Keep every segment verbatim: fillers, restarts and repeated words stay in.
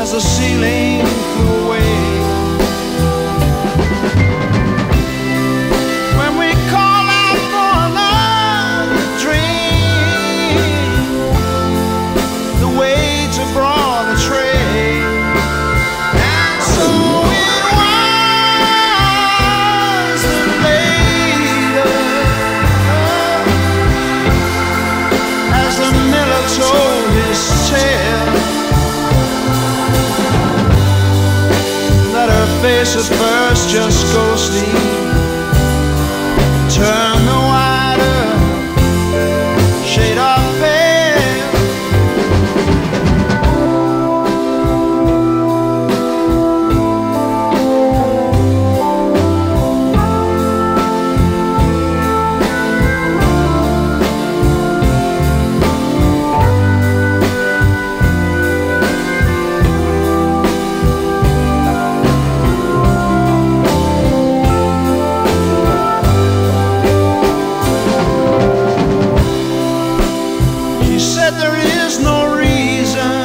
as the ceiling flew away. When we call out for another drink, the waits have brought a tray, and so it was that later, as the miller told his tale, that her face at first just ghostly turned the wider shade of pale. There is no reason,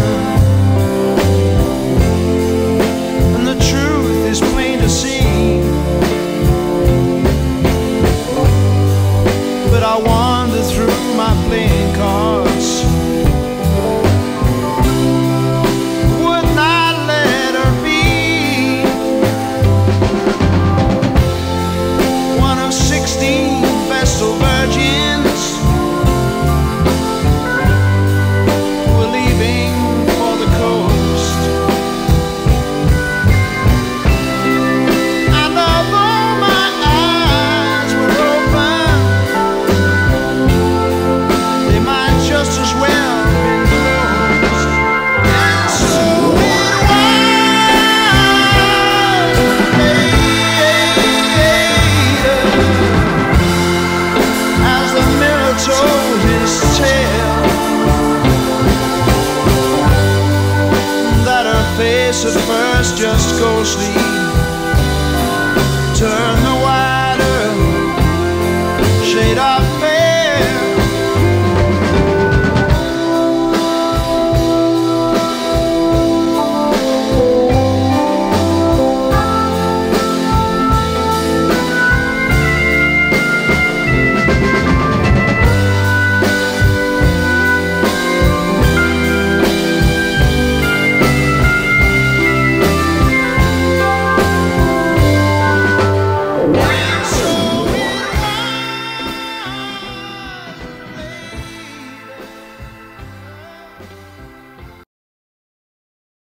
and the truth is plain to see, but I wander through my playing cards, would not let her be one of sixteen vestal virgins. Told his tale, that her face at first just ghostly turned the white